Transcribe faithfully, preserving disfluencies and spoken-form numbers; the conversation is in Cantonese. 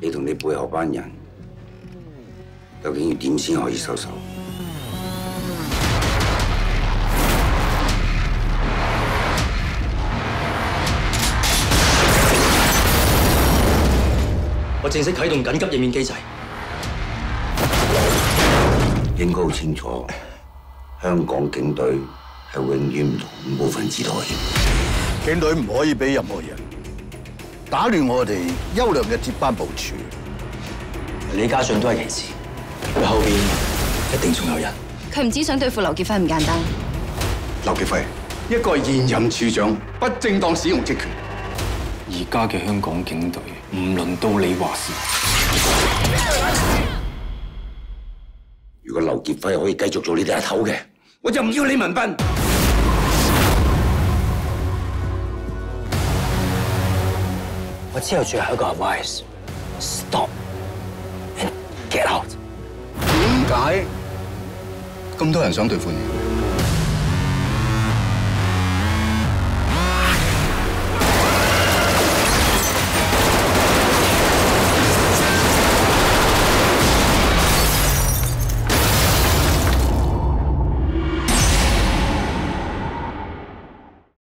你同你背後班人究竟要點先可以收手？ 我正式啟動緊急應變機制。 應該好清楚，香港警隊係永遠唔同恐怖分子妥協。 警隊唔可以俾任何人打亂我哋優良嘅接班部署。 李家俊都係其次，佢後邊一定仲有人。 佢唔只想對付劉傑輝咁簡單。 劉傑輝，一個係現任處長，不正當使用職權。 而家嘅香港警隊唔輪到你話事。 如果劉傑輝可以繼續做你哋阿頭嘅，我就唔要李文斌。 我之後最後一個 advice，stop and get out。 點解咁多人想對付你？